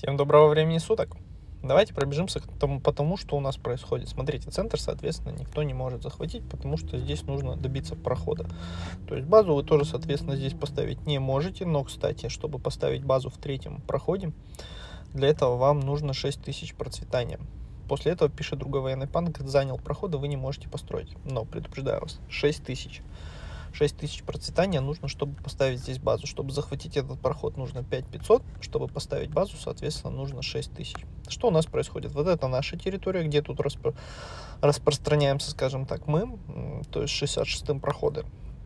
Всем доброго времени суток. Давайте пробежимся по тому, что у нас происходит. Смотрите, центр, соответственно, никто не может захватить, потому что здесь нужно добиться прохода. То есть базу вы тоже, соответственно, здесь поставить не можете. Но, кстати, чтобы поставить базу в третьем проходе, для этого вам нужно 6000 процветания. После этого, пишет другой военный пан, занял прохода, вы не можете построить. Но, предупреждаю вас, 6000. 6000 процветания нужно, чтобы поставить здесь базу. Чтобы захватить этот проход, нужно 5500. Чтобы поставить базу, соответственно, нужно 6000. Что у нас происходит? Вот это наша территория, где тут распространяемся, скажем так, мы. То есть 66-м проходы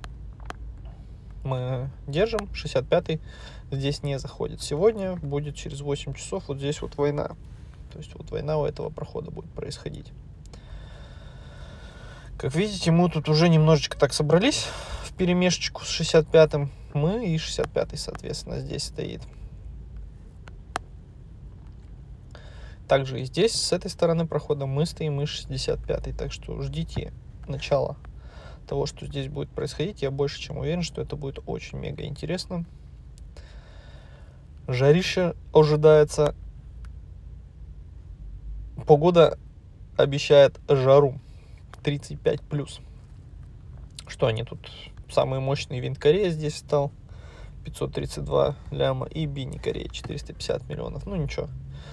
мы держим, 65-й здесь не заходит. Сегодня будет через 8 часов вот здесь вот война. То есть вот война у этого прохода будет происходить. Как видите, мы тут уже немножечко так собрались в перемешечку с 65-м. Мы и 65-й, соответственно, здесь стоит. Также и здесь, с этой стороны прохода, мы стоим и 65-й. Так что ждите начала того, что здесь будет происходить. Я больше чем уверен, что это будет очень мега интересно. Жарище ожидается. Погода обещает жару. 35 плюс. Что они тут? Самый мощный винт Корея здесь стал. 532 ляма. И Бини Корея 450 миллионов. Ну ничего.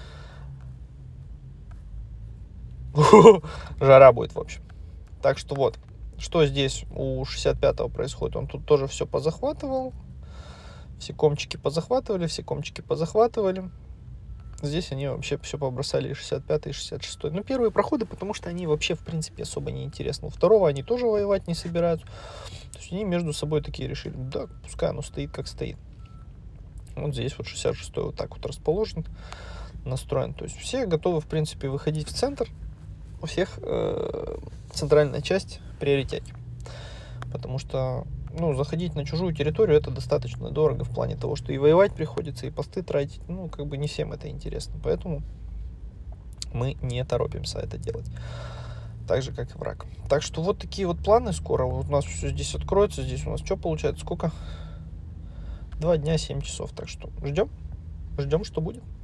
Жара будет, в общем. Так что вот. Что здесь у 65-го происходит? Он тут тоже все позахватывал. Все комчики позахватывали. Все комчики позахватывали. Здесь они вообще все побросали и 65-й, и 66-й. Ну, первые проходы, потому что они вообще, в принципе, особо не интересны. У второго они тоже воевать не собираются. То есть они между собой такие решили, да, пускай оно стоит, как стоит. Вот здесь вот 66-й вот так вот расположен, настроен. То есть все готовы, в принципе, выходить в центр. У всех центральная часть в приоритете. Потому что, ну, заходить на чужую территорию это достаточно дорого в плане того, что и воевать приходится, и посты тратить. Ну, как бы не всем это интересно. Поэтому мы не торопимся это делать. Так же, как и враг. Так что вот такие вот планы скоро. Вот у нас все здесь откроется. Здесь у нас что получается? Сколько? 2 дня, 7 часов. Так что ждем. Ждем, что будет.